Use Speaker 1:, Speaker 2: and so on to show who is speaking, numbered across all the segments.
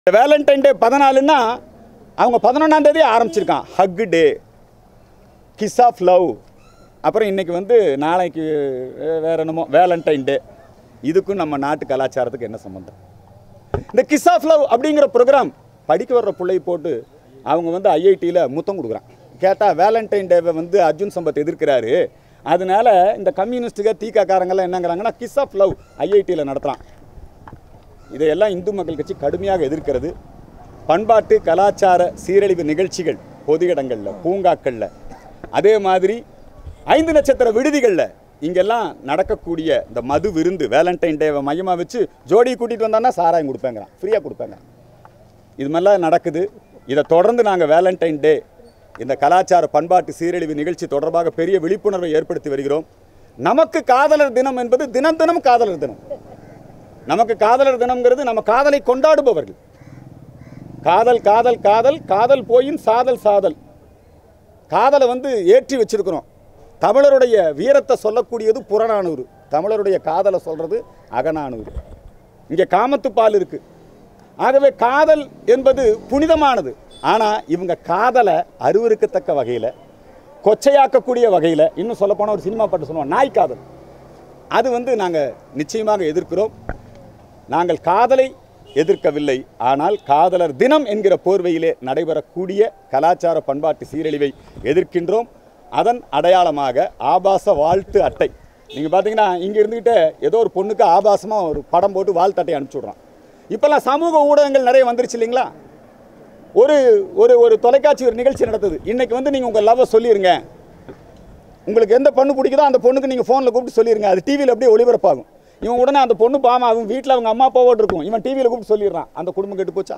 Speaker 1: Valentine டே 14ன்னா அவங்க 11ஆம் தேதி ஆரம்பிச்சிருக்கான். Hug day, kiss of love. அப்புறம் இன்றைக்கி வந்து நாளைக்கு வேறு என்னமோ வேலண்டைன் டே. இதுக்கும் நம்ம நாட்டு கலாச்சாரத்துக்கு என்ன சம்மந்தம்? இந்த கிஸ் ஆஃப் லவ் அப்படிங்கிற ப்ரோக்ராம் படிக்க வர்ற பிள்ளை போட்டு அவங்க வந்து ஐஐடியில் முத்தம் கொடுக்குறான். கேட்டால் வேலண்டைன் டேவை வந்து அர்ஜுன் சம்பத் எதிர்க்கிறாரு, அதனால இந்த கம்யூனிஸ்ட்டுக தீக்காக்காரங்கள்லாம் என்னங்கிறாங்கன்னா கிஸ் ஆஃப் லவ் ஐஐடியில் நடத்துகிறான். இதையெல்லாம் இந்து மக்கள் கட்சி கடுமையாக எதிர்க்கிறது. பண்பாட்டு கலாச்சார சீரழிவு நிகழ்ச்சிகள் பொது இடங்களில், பூங்காக்களில், அதே மாதிரி 5 நட்சத்திர விடுதிகளில் இங்கெல்லாம் நடக்கக்கூடிய இந்த மது விருந்து வேலண்டைன் டேவை மையமாக வச்சு ஜோடியை கூட்டிகிட்டு வந்தான்னா சாராயம் கொடுப்பேங்கிறான், ஃப்ரீயாக கொடுப்பேங்க. இது மாதிரிலாம் நடக்குது. இதை தொடர்ந்து நாங்கள் வேலண்டைன் டே இந்த கலாச்சார பண்பாட்டு சீரழிவு நிகழ்ச்சி தொடர்பாக பெரிய விழிப்புணர்வை ஏற்படுத்தி வருகிறோம். நமக்கு காதலர் தினம் என்பது தினம் தினம் காதலர் தினம். நமக்கு காதலர் தினம்ங்கிறது நம்ம காதலை கொண்டாடுபவர்கள். காதல் காதல் காதல் காதல் போயின் சாதல் சாதல். காதலை வந்து ஏற்றி வச்சிருக்கிறோம். தமிழருடைய வீரத்தை சொல்லக்கூடியது புறநானூறு, தமிழருடைய காதலை சொல்கிறது அகநானூறு. இங்கே காமத்துப்பால் இருக்குது. ஆகவே காதல் என்பது புனிதமானது. ஆனால் இவங்க காதலை அருவருக்கத்தக்க வகையில், கொச்சையாக்கக்கூடிய வகையில், இன்னும் சொல்லப்போனால் ஒரு சினிமா பாட்டு சொல்லுவோம் நாய் காதல், அது வந்து நாங்கள் நிச்சயமாக எதிர்க்கிறோம். நாங்கள் காதலை எதிர்க்கவில்லை, ஆனால் காதலர் தினம் என்கிற போர்வையிலே நடைபெறக்கூடிய கலாச்சார பண்பாட்டு சீரழிவை எதிர்க்கின்றோம். அதன் அடையாளமாக ஆபாச வாழ்த்து அட்டை. நீங்கள் பார்த்தீங்கன்னா இங்கே இருந்துக்கிட்டே ஏதோ ஒரு பொண்ணுக்கு ஆபாசமாக ஒரு படம் போட்டு வாழ்த்து அட்டை அனுப்பிச்சி விட்றான். இப்போல்லாம் சமூக ஊடகங்கள் நிறைய வந்துருச்சு இல்லைங்களா? ஒரு ஒரு ஒரு தொலைக்காட்சி ஒரு நிகழ்ச்சி நடத்துது. இன்றைக்கி வந்து நீங்கள் உங்கள் லவ்வை சொல்லிடுங்க, உங்களுக்கு எந்த பொண்ணு பிடிக்குதோ அந்த பொண்ணுக்கு நீங்கள் ஃபோனில் கூப்பிட்டு சொல்லிடுங்க, அது டிவியில் அப்படியே ஒளிபரப்பாகும். இவன் உடனே அந்த பொண்ணு பாவம், அவங்க வீட்டில் அவங்க அம்மா அப்பாவோடு இருக்கும், இவன் டிவியில் கூப்பிட்டு சொல்லிடுறான், அந்த குடும்பம் கெட்டு போச்சா?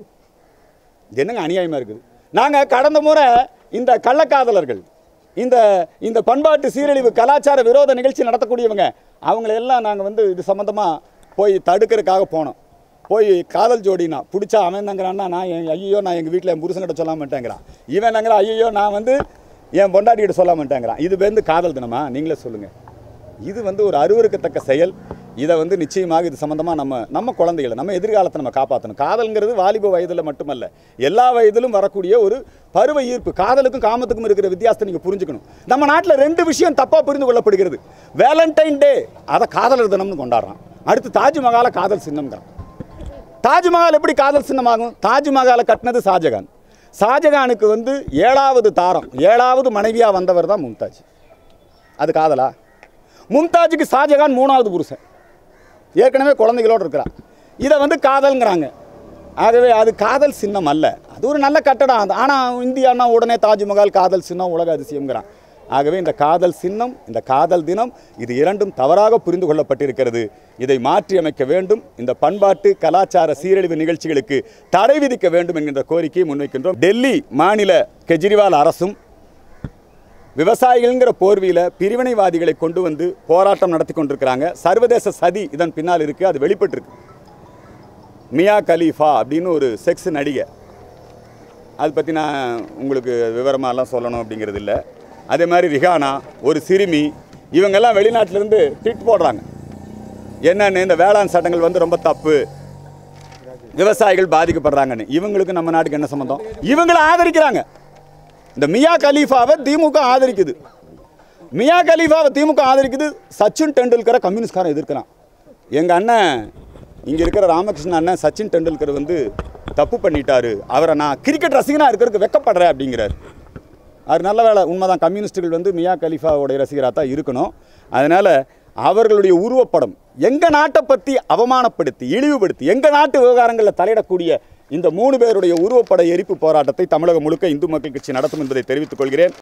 Speaker 1: என்னங்க அநியாயமாக இருக்குது. நாங்கள் கடந்த முறை இந்த கள்ளக்காதலர்கள், இந்த இந்த பண்பாட்டு சீரழிவு கலாச்சார விரோத நிகழ்ச்சி நடத்தக்கூடியவங்க அவங்களெல்லாம் நாங்கள் வந்து இது சம்மந்தமாக போய் தடுக்கிறதுக்காக போனோம். போய் காதல் ஜோடினா பிடிச்சா அவன் என்னங்கிறான்னா, நான் ஐயோ நான் எங்கள் வீட்டில் என் புருஷன்கிட்ட சொல்ல மாட்டேங்கிறான். இவன் என்னங்கிற ஐயோ நான் வந்து என் பொண்டாட்டிகிட்ட சொல்ல மாட்டேங்கிறான். இது வந்து காதல் தினமா? நீங்களே சொல்லுங்கள். இது வந்து ஒரு அருவருக்கத்தக்க செயல். இதை வந்து நிச்சயமாக இது சம்மந்தமாக நம்ம குழந்தைகளை, நம்ம எதிர்காலத்தை நம்ம காப்பாற்றணும். காதல்ங்கிறது வாலிப வயதில் மட்டுமல்ல, எல்லா வயதிலும் வரக்கூடிய ஒரு பருவ ஈர்ப்பு. காதலுக்கும் காமத்துக்கும் இருக்கிற வித்தியாசத்தை நீங்கள் புரிஞ்சுக்கணும். நம்ம நாட்டில் 2 விஷயம் தப்பாக புரிந்து கொள்ளப்படுகிறது. வேலண்டைன் டே அதை காதலர் தினம்னு கொண்டாடுறான். அடுத்து தாஜ்மஹாலை காதல் சின்னம்ங்கிறான். தாஜ்மஹால் எப்படி காதல் சின்னமாகும்? தாஜ்மஹாலை கட்டினது ஷாஜகான். ஷாஜகானுக்கு வந்து 7வது தாரம், 7வது மனைவியாக வந்தவர் தான் மும்தாஜ். அது காதலா? மும்தாஜுக்கு ஷாஜகான் 3வது புருஷன், ஏற்கனவே குழந்தைகளோடு இருக்கிறான். இதை வந்து காதல்ங்கிறாங்க. ஆகவே அது காதல் சின்னம் அல்ல, அது ஒரு நல்ல கட்டடம். ஆனால் இந்தியானா உடனே தாஜ்மஹால் காதல் சின்னம், உலக அதிசயம்ங்கிறான். ஆகவே இந்த காதல் சின்னம், இந்த காதல் தினம், இது இரண்டும் தவறாக புரிந்து கொள்ளப்பட்டிருக்கிறது. இதை மாற்றி அமைக்க வேண்டும். இந்த பண்பாட்டு கலாச்சார சீரழிவு நிகழ்ச்சிகளுக்கு தடை விதிக்க வேண்டும் என்கின்ற கோரிக்கையை முன்வைக்கின்றோம். டெல்லி மாநில கெஜ்ரிவால் அரசும் விவசாயிகள்ங்கிற போர்வையில் பிரிவினைவாதிகளை கொண்டு வந்து போராட்டம் நடத்தி கொண்டிருக்கிறாங்க. சர்வதேச சதி இதன் பின்னால் இருக்குது, அது வெளிப்பட்டிருக்கு. மியா கலீஃபா அப்படின்னு ஒரு செக்ஸ் நடிகை, அதை பற்றி நான் உங்களுக்கு விவரமாகலாம் சொல்லணும் அப்படிங்கிறது இல்லை. அதே மாதிரி ரிஹானா ஒரு சிறுமி, இவங்கெல்லாம் வெளிநாட்டிலேருந்து ட்வீட் போடுறாங்க. என்னென்னு இந்த வேளாண் சட்டங்கள் வந்து ரொம்ப தப்பு, விவசாயிகள் பாதிக்கப்படுறாங்கன்னு. இவங்களுக்கு நம்ம நாட்டுக்கு என்ன சம்மந்தம்? இவங்களை ஆதரிக்கிறாங்க. இந்த மியா கலீஃபாவை திமுக ஆதரிக்குது. மியா கலீஃபாவை திமுக ஆதரிக்குது. சச்சின் டெண்டுல்கரை கம்யூனிஸ்ட்காரன் எதிர்க்கிறான். எங்கள் அண்ணன் இங்கே இருக்கிற ராமகிருஷ்ணன் அண்ணன் சச்சின் டெண்டுல்கர் வந்து தப்பு பண்ணிட்டாரு, அவரை நான் கிரிக்கெட் ரசிகனாக இருக்கிறதுக்கு வெக்கப்படுறேன் அப்படிங்கிறார். அது நல்ல வேலை, உண்மைதான். கம்யூனிஸ்ட்டுகள் வந்து மியா கலீஃபாவுடைய ரசிகராக தான் இருக்கணும். அதனால் அவர்களுடைய உருவப்படம் எங்கள் நாட்டை பற்றி அவமானப்படுத்தி இழிவுபடுத்தி எங்கள் நாட்டு விவகாரங்களில் தலையிடக்கூடிய இந்த 3 பேருடைய உருவப்பட எரிப்பு போராட்டத்தை தமிழகம் முழுக்க இந்து மக்கள் கட்சி நடத்தும் என்பதை தெரிவித்துக் கொள்கிறேன்.